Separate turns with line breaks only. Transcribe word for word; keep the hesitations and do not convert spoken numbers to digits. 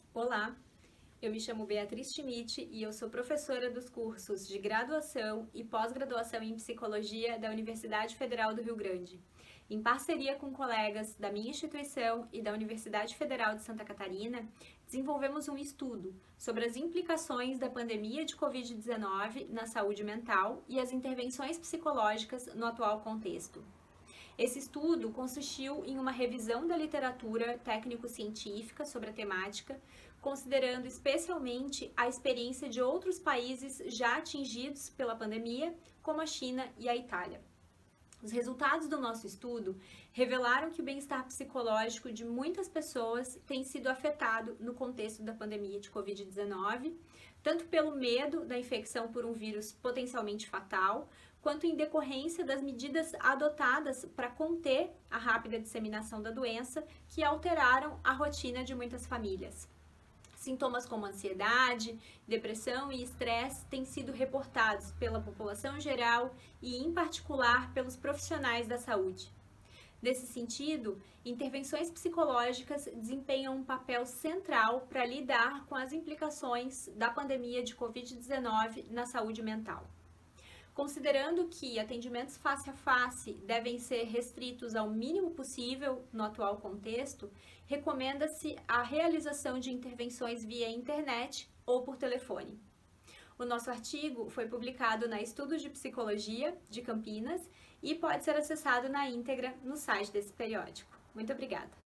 Olá, eu me chamo Beatriz Schmidt e eu sou professora dos cursos de graduação e pós-graduação em psicologia da Universidade Federal do Rio Grande. Em parceria com colegas da minha instituição e da Universidade Federal de Santa Catarina, desenvolvemos um estudo sobre as implicações da pandemia de covid dezenove na saúde mental e as intervenções psicológicas no atual contexto. Esse estudo consistiu em uma revisão da literatura técnico-científica sobre a temática, considerando especialmente a experiência de outros países já atingidos pela pandemia, como a China e a Itália. Os resultados do nosso estudo revelaram que o bem-estar psicológico de muitas pessoas tem sido afetado no contexto da pandemia de covid dezenove, tanto pelo medo da infecção por um vírus potencialmente fatal, quanto em decorrência das medidas adotadas para conter a rápida disseminação da doença, que alteraram a rotina de muitas famílias. Sintomas como ansiedade, depressão e estresse têm sido reportados pela população geral e, em particular, pelos profissionais da saúde. Nesse sentido, intervenções psicológicas desempenham um papel central para lidar com as implicações da pandemia de covid dezenove na saúde mental. Considerando que atendimentos face a face devem ser restritos ao mínimo possível no atual contexto, recomenda-se a realização de intervenções via internet ou por telefone. O nosso artigo foi publicado na Estudos de Psicologia de Campinas e pode ser acessado na íntegra no site desse periódico. Muito obrigada!